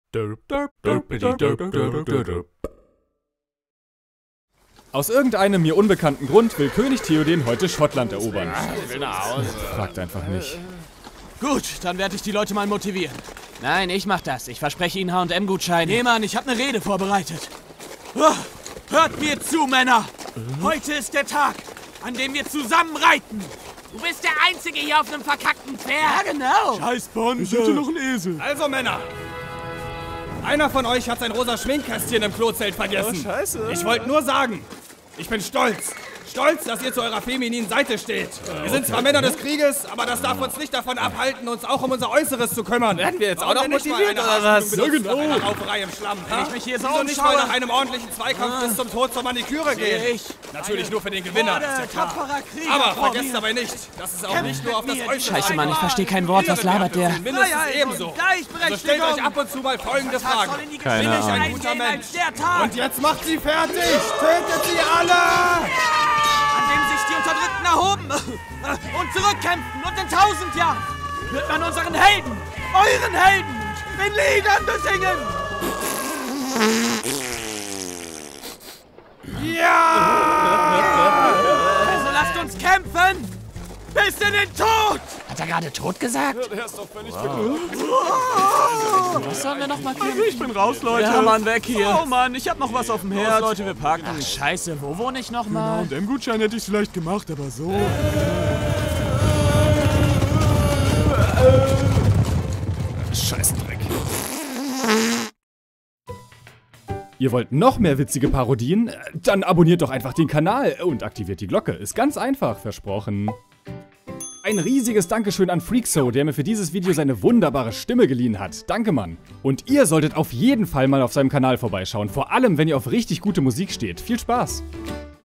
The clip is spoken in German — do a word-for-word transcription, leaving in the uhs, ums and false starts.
Aus irgendeinem mir unbekannten Grund will König Theoden heute Schottland erobern. Ich will nach Hause. Fragt einfach nicht. Gut, dann werde ich die Leute mal motivieren. Nein, ich mach das. Ich verspreche Ihnen H und M-Gutscheine. Nee, Mann, ich habe eine Rede vorbereitet. Oh, hört mir zu, Männer. Heute ist der Tag, an dem wir zusammen reiten. Du bist der Einzige hier auf einem verkackten Pferd. Ja, genau. Scheiß Bonze. Ich hätte noch einen Esel. Also, Männer. Einer von euch hat sein rosa Schminkkästchen im Klozelt vergessen. Oh, scheiße. Ich wollte nur sagen, ich bin stolz. Stolz, dass ihr zu eurer femininen Seite steht. Wir sind zwar Männer des Krieges, aber das darf uns nicht davon abhalten, uns auch um unser Äußeres zu kümmern. Werden wir jetzt Warum auch noch denn nicht mal motiviert, eine oder was? Ausbildung Ja, benutzen genau. nach einer Rauferei im Schlamm? Wenn ich mich hier so Wieso nicht mal umschaue- nach einem ordentlichen Zweikampf bis zum Tod zur Maniküre gehen? ich. Natürlich nur für den Gewinner, ist ja klar. tapferer Krieger Aber vor vergesst mir. dabei nicht, dass es auch nicht nur auf das Äußere Scheiße, Mann, ich ankommt. verstehe kein Wort. Was labert der? Mindestens Freiheit ebenso. und Gleichberechtigung. Also stellt euch ab und zu mal folgende Fragen. Soll in die Keine Geschichte Ahnung. Bin ich ein guter eingehen Mensch? als der Tag, Und jetzt macht sie fertig! Tötet sie alle! an dem sich die Unterdrückten erhoben und zurückkämpfen. Und in tausend Jahren wird man unseren Helden, euren Helden, in Liedern besingen. Ja! Also lasst uns kämpfen bis in den Tod. Hat er gerade tot gesagt? Der ist doch völlig Was sollen wir noch mal kämpfen? Ich bin raus, Leute. Ja, Mann, weg hier. Oh, Mann, ich hab noch was auf dem Herz. Leute, wir packen. Ach, scheiße, wo wohne ich noch mal? Und M-Gutschein hätte ich vielleicht gemacht, aber so. Scheißdreck. Ihr wollt noch mehr witzige Parodien? Dann abonniert doch einfach den Kanal und aktiviert die Glocke. Ist ganz einfach, versprochen. Ein riesiges Dankeschön an Freakso, der mir für dieses Video seine wunderbare Stimme geliehen hat. Danke, Mann. Und ihr solltet auf jeden Fall mal auf seinem Kanal vorbeischauen. Vor allem, wenn ihr auf richtig gute Musik steht. Viel Spaß!